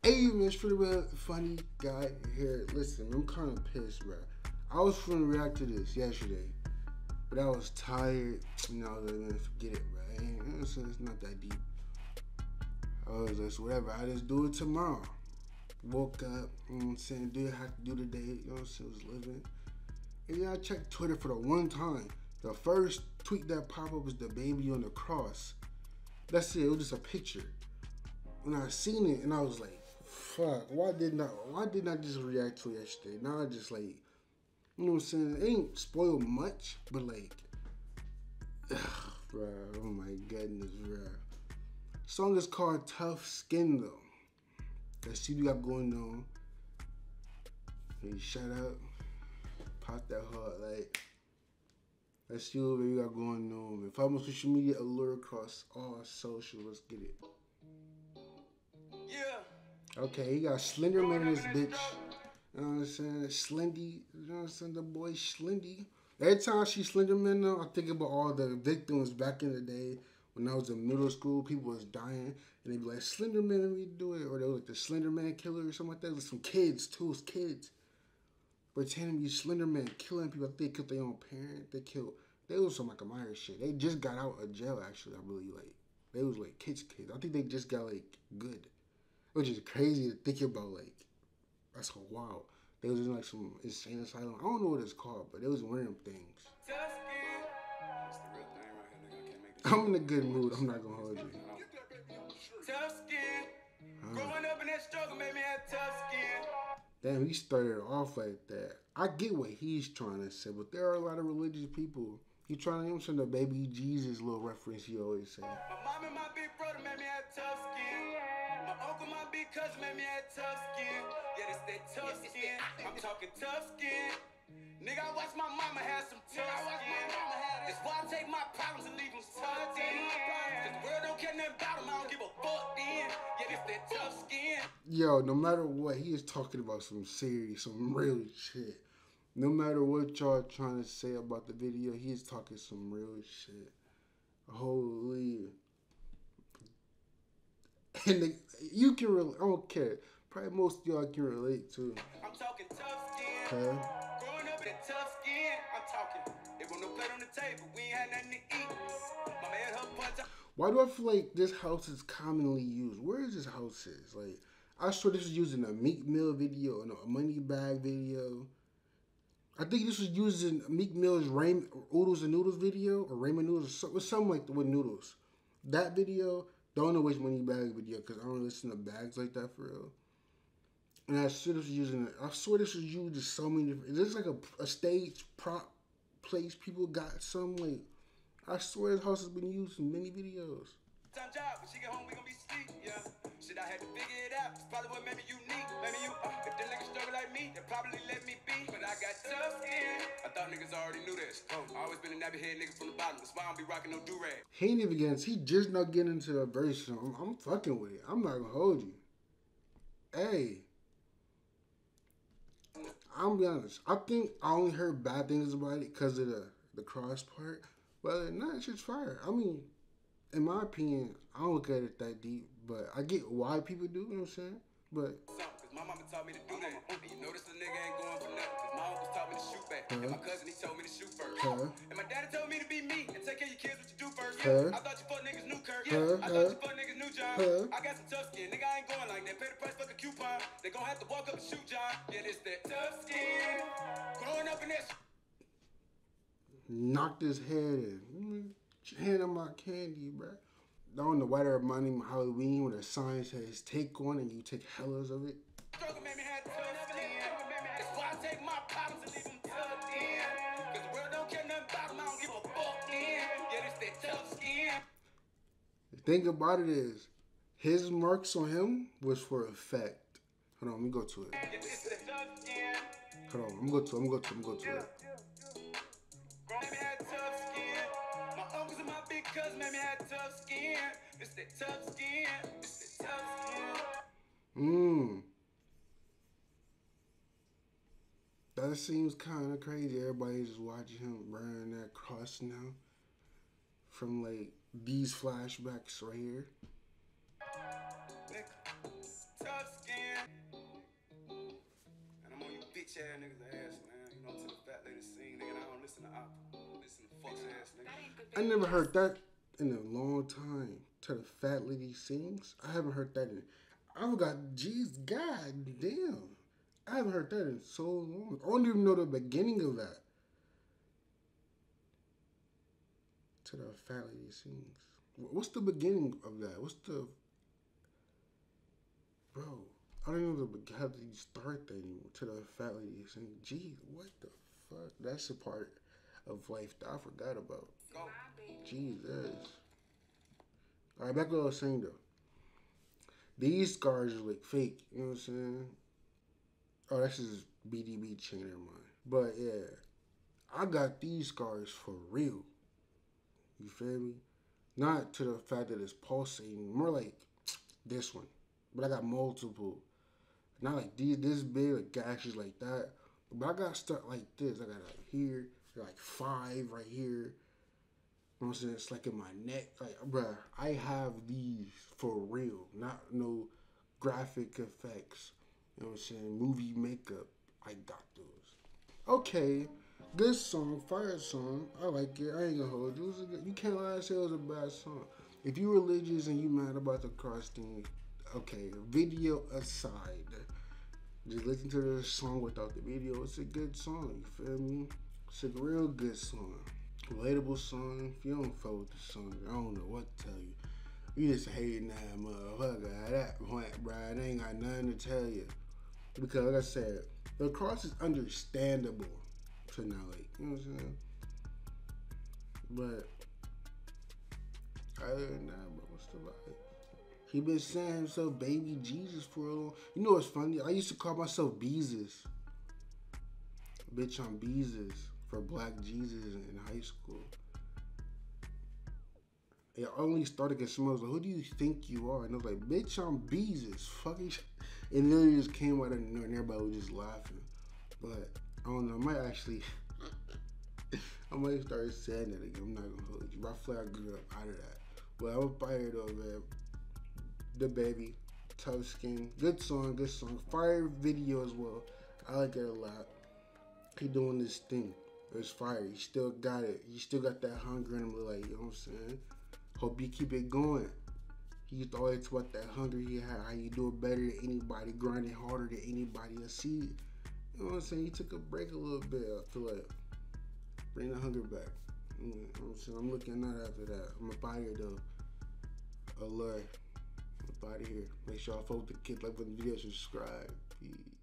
Hey, Mr. Real Funny Guy here. Listen, I'm kind of pissed, bro. I was finna react to this yesterday, but I was tired, and I was like, man, forget it, bro. It's not that deep. I was just, whatever, I just do it tomorrow. Woke up, you know what I'm saying, do what I have to do today, you know what I'm saying, was living. And then I checked Twitter for the one time. The first tweet that popped up was DaBaby on the cross. That's it, it was just a picture. And I seen it, and I was like, fuck, why didn't I just react to it yesterday? Now I just like, you know what I'm saying? It ain't spoiled much, but like, bro, oh my goodness, bro. Song is called Tough Skin though. Let's see what you got going on. Hey, shout out, pop that heart, like. Let's see what we got going on, man. Follow me on social media, Allure across all social. Let's get it. Yeah. Okay, he got Slender Man in this bitch. You know what I'm saying? Slendy. You know what I'm saying? The boy Slendy. Every time I see Slender Man now, I think about all the victims back in the day when I was in middle school. People was dying, and they'd be like, Slender Man, let me do it. Or they was like the Slender Man killer or something like that. It was some kids, too. It was kids. Pretending to be Slender Man, killing people. They killed their own parent. They was some Michael Myers shit. They just got out of jail, actually. I really like. They was like kids. I think they just got like good. Which is crazy to think about, like, that's so wild. They was in like some insane asylum. I don't know what it's called, but they was one of them things. I'm in a good mood. I'm not gonna hold you. Tough skin. Growing up in that struggle made me have tough skin. Damn, he started off like that. I get what he's trying to say, but there are a lot of religious people. He trying to mention the baby Jesus little reference he always say. My mom and my big brother made me have tough skin. My uncle, my big cousin made me have tough skin. Yeah, it's that tough skin. I'm talking tough skin. Nigga, I watched my mama have some tough skin. That's why I take my problems and leave them tucked in. Cause the world don't care nothing about them, I don't give a fuck then. Yeah, it's that tough skin. Yo, no matter what, he is talking about some serious, some real shit. No matter what y'all trying to say about the video, he is talking some real shit. Holy. And you can relate, I don't care. Probably most of y'all can relate too. I'm talking tough skin. Growing up in tough skin, I'm talking. There was no plate on the table, we ain't had nothing to eat. My man, her punch. Why do I feel like this house is commonly used? Where is this house is? Like, I swear this was used in a Meek Mill video and a Money Bag video. I think this was used in Meek Mill's Oodles and Noodles video, or Raymond Noodles, or something like that with Noodles. That video, don't know which Money Bag video, because I don't listen to bags like that for real. And I swear this was used in so many different, is this like a stage prop place people got some, like, I swear this house has been used in many videos. Time job, when she get home, we gonna be sleep, yeah. Shit, I had to figure it out. It's probably what made me unique. Maybe you, if the niggas struggle like me, they probably let me be. But I got tough skin. I thought niggas already knew this. I always been a nappy head nigga from the bottom. That's why I don't be rocking no do-rag. He ain't even getting, he just not getting into the verse. So I'm fucking with it. I'm not gonna hold you. Hey. I'm be honest. I think I only heard bad things about it because of the cross part. But nah, it's just fire. I mean, in my opinion, I don't look at it that deep, but I get why people do, you know what I'm saying? But cause my mama taught me to do that. And you notice the nigga ain't going for nothing. Cause my uncle taught me to shoot back. And my cousin, he told me to shoot first. And my daddy told me to be me and take care of your kids, what you do first. I thought you fuck niggas new Kirk. I thought you fuck niggas new John. I got some tough skin. Nigga, I ain't going like that. Pay the price for the coupon. They gon' have to walk up and shoot John. Yeah, it's that tough skin. Growing up in that knocked his head in. Hand on my candy, bro. I don't know why they're reminding me of Halloween when a sign says take one and you take hellas of it. Struggle made me have tough skin. That's why I take my problems and leave them tucked in. Cause the world don't care nothing about them, I don't give a fuck then. Yeah, it's that tough skin. The thing about it is, his marks on him was for effect. Hold on, let me go to it. Hold on, I'm gonna go to it. Cause made me have tough skin. It's that tough skin. It's that tough skin. That seems kind of crazy. Everybody's just watching him burn that cross now. From like these flashbacks right here. tough skin. And I'm on you bitch ass niggas ass, man. You know, to the fat lady sing, nigga. I don't listen to opera. Listen to fuck ass nigga. I never heard that in a long time. To the fat lady sings. I haven't heard that in. I forgot. Jeez, god damn. I haven't heard that in so long. I don't even know the beginning of that. To the fat lady sings. What's the beginning of that? What's the... Bro, I don't even know how to start that anymore. To the fat lady sings. Jeez, what the fuck? That's a part of life that I forgot about. Jesus. Alright, back to what I was saying though. These scars are like fake, you know what I'm saying? Oh, that's just BDB chain in mine. But yeah, I got these scars for real. You feel me? Not to the fact that it's pulsating, more like this one. But I got multiple. Not like these, this big, like gashes like that. But I got stuff like this. I got like here, like 5 right here. You know what I'm saying? It's like in my neck. Like, bruh, I have these for real. Not no graphic effects. You know what I'm saying? Movie makeup. I got those. Okay. Good song. Fire song. I like it. I ain't gonna hold you. You can't lie and say it was a bad song. If you religious and you mad about the cross thing, okay, video aside, just listen to the song without the video. It's a good song, you feel me? It's a real good song. Relatable song. If you don't fuck with the song, I don't know what to tell you. You just hating that motherfucker at that point, bro. I ain't got nothing to tell you. Because like I said, the cross is understandable to not like, you know what I'm saying? But other than that, bro, what's the vibe? He been saying himself baby Jesus for a long. You know what's funny? I used to call myself Beezus. Bitch, I'm Beezus for Black Jesus in high school. It only started because someone was like, who do you think you are? And I was like, bitch, I'm Beezus. Fucking shit. And then it just came out of nowhere and everybody was just laughing. But I don't know, I might actually I might start saying that again. I'm not gonna hold you. But I feel like I grew up out of that. But I'm fired though, man. DaBaby, Tough Skin. Good song, good song. Fire video as well. I like it a lot. He doing this thing. It's fire. He still got it. He still got that hunger in him, like, you know what I'm saying? Hope you keep it going. He used to always talk about that hunger he had, how you do it better than anybody, grinding harder than anybody. I see it. You know what I'm saying? He took a break a little bit. I feel like bring the hunger back. You know what I'm saying? I'm looking out after that. I'm up out here though. Alert. I'm up out of here. Make sure y'all follow the kid, like the video, subscribe. Peace.